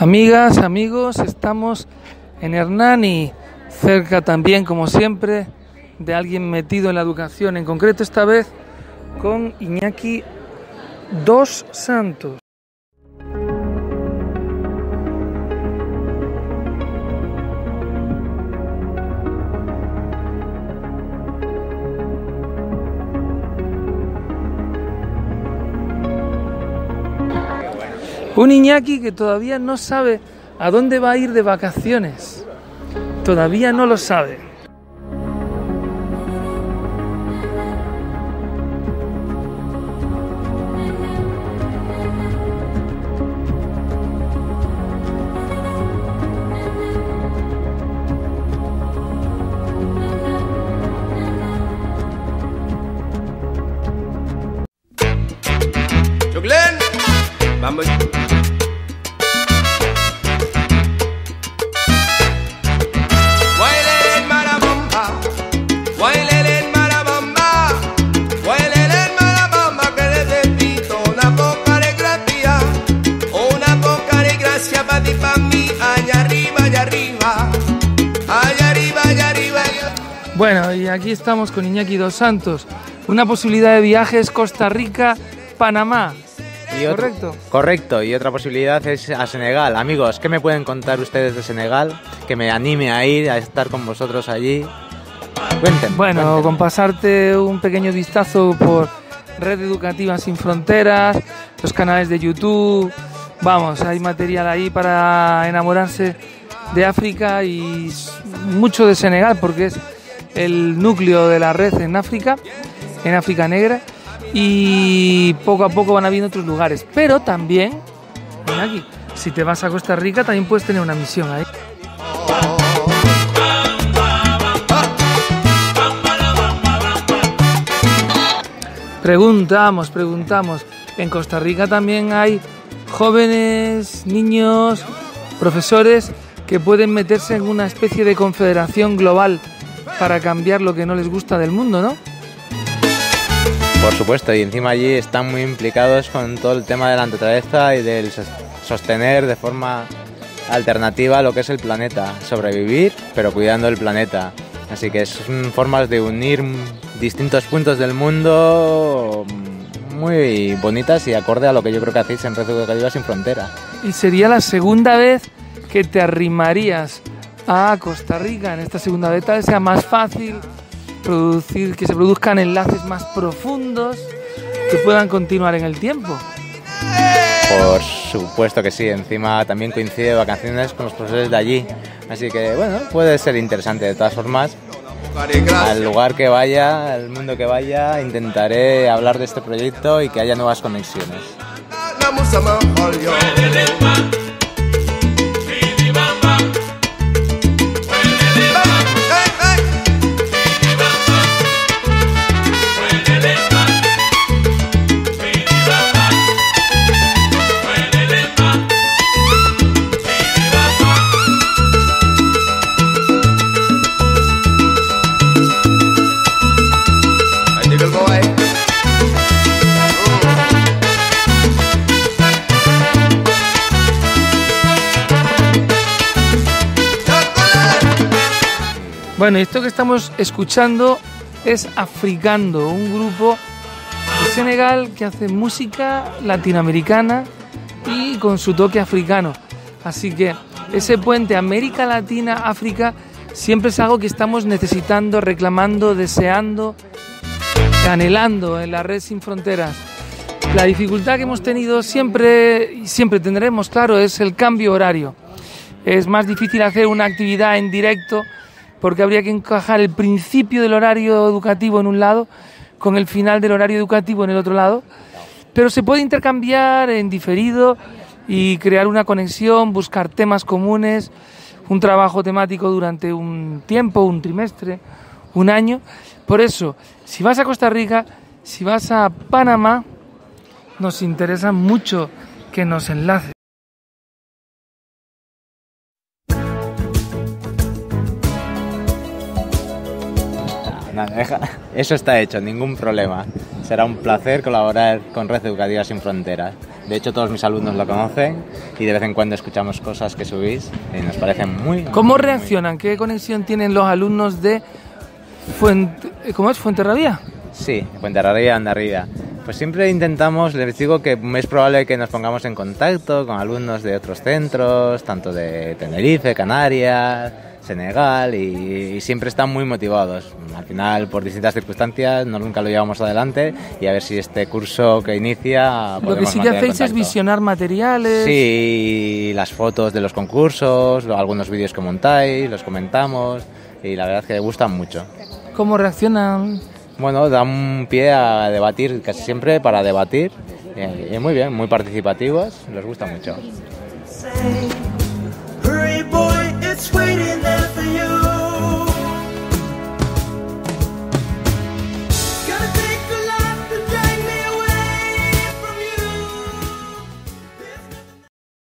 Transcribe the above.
Amigas, amigos, estamos en Hernani, cerca también, como siempre, de alguien metido en la educación, en concreto esta vez con Iñaki dos Santos. Un Iñaki que todavía no sabe a dónde va a ir de vacaciones. Todavía no lo sabe. Vamos. Bueno, y aquí estamos con Iñaki dos Santos. Una posibilidad de viaje es Costa Rica, Panamá. ¿Correcto? Correcto, y otra posibilidad es a Senegal. Amigos, ¿qué me pueden contar ustedes de Senegal? Que me anime a ir, a estar con vosotros allí. Cuéntenme. Bueno, con pasarte un pequeño vistazo por Red Educativa Sin Fronteras, los canales de YouTube. Vamos, hay material ahí para enamorarse de África y mucho de Senegal, porque es el núcleo de la red en África Negra. Y poco a poco van habiendo otros lugares, pero también, mira aquí, si te vas a Costa Rica también puedes tener una misión ahí. Preguntamos, en Costa Rica también hay jóvenes, niños, profesores que pueden meterse en una especie de confederación global para cambiar lo que no les gusta del mundo, ¿no? Por supuesto, y encima allí están muy implicados con todo el tema de la naturaleza y del sostener de forma alternativa lo que es el planeta, sobrevivir pero cuidando el planeta. Así que son formas de unir distintos puntos del mundo muy bonitas y acorde a lo que yo creo que hacéis en Red Educativa Sin Fronteras. Y sería la segunda vez que te arrimarías a Costa Rica. En esta segunda vez tal vez sea más fácil que se produzcan enlaces más profundos que puedan continuar en el tiempo. Por supuesto que sí, encima también coincide vacaciones con los profesores de allí, así que bueno, puede ser interesante. De todas formas, al lugar que vaya, al mundo que vaya, intentaré hablar de este proyecto y que haya nuevas conexiones. Bueno, y esto que estamos escuchando es Africando, un grupo de Senegal que hace música latinoamericana y con su toque africano. Así que ese puente América Latina-África siempre es algo que estamos necesitando, reclamando, deseando, anhelando en la Red Sin Fronteras. La dificultad que hemos tenido siempre y siempre tendremos, claro, es el cambio horario. Es más difícil hacer una actividad en directo porque habría que encajar el principio del horario educativo en un lado con el final del horario educativo en el otro lado, pero se puede intercambiar en diferido y crear una conexión, buscar temas comunes, un trabajo temático durante un tiempo, un trimestre, un año. Por eso, si vas a Costa Rica, si vas a Panamá, nos interesa mucho que nos enlaces. Eso está hecho, ningún problema. Será un placer colaborar con Red Educativa Sin Fronteras. De hecho, todos mis alumnos lo conocen y de vez en cuando escuchamos cosas que subís y nos parecen muy... ¿Cómo reaccionan? ¿Qué conexión tienen los alumnos de Fuenterrabía? Sí, Fuenterrabía, Hondarribia. Pues siempre intentamos, les digo que es probable que nos pongamos en contacto con alumnos de otros centros, tanto de Tenerife, Canarias, Senegal, y siempre están muy motivados. Al final, por distintas circunstancias, nunca lo llevamos adelante y a ver si este curso que inicia... Lo que sí que hacéis es visionar materiales. Sí, las fotos de los concursos, algunos vídeos que montáis, los comentamos y la verdad es que gustan mucho. ¿Cómo reaccionan? Bueno, da un pie a debatir, casi siempre para debatir, y muy bien, muy participativos, les gusta mucho. Hurry boy, it's waiting there for you.